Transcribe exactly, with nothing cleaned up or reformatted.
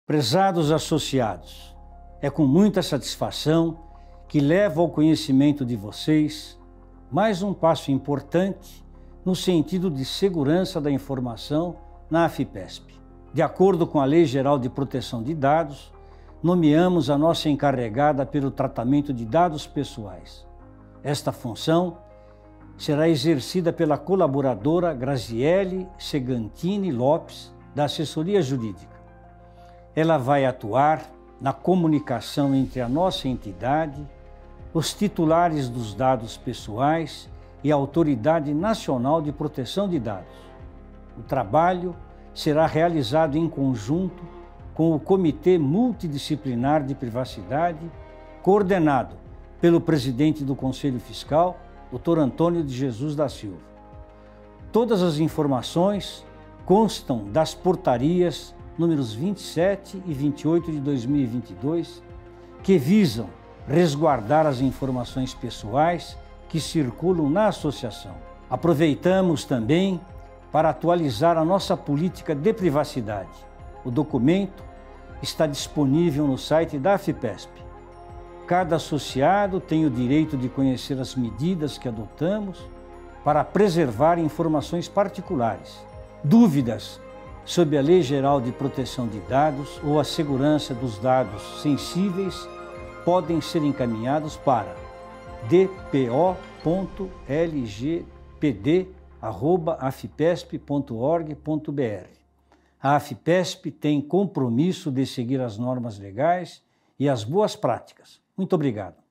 Prezados associados, é com muita satisfação que levo ao conhecimento de vocês mais um passo importante no sentido de segurança da informação na AFIPESP. De acordo com a Lei Geral de Proteção de Dados, nomeamos a nossa encarregada pelo tratamento de dados pessoais. Esta função será exercida pela colaboradora Graziele Segantini Lopes, da Assessoria Jurídica. Ela vai atuar na comunicação entre a nossa entidade, os titulares dos dados pessoais e a Autoridade Nacional de Proteção de Dados. O trabalho será realizado em conjunto com o Comitê Multidisciplinar de Privacidade, coordenado pelo presidente do Conselho Fiscal, doutor Antônio de Jesus da Silva. Todas as informações constam das portarias números vinte e sete e vinte e oito de dois mil e vinte e dois, que visam resguardar as informações pessoais que circulam na associação. Aproveitamos também para atualizar a nossa política de privacidade. O documento está disponível no site da AFIPESP. Cada associado tem o direito de conhecer as medidas que adotamos para preservar informações particulares. Dúvidas sobre a Lei Geral de Proteção de Dados ou a segurança dos dados sensíveis podem ser encaminhados para d p o ponto l g p d arroba afipesp ponto org ponto b r. A AFIPESP tem compromisso de seguir as normas legais e as boas práticas. Muito obrigado.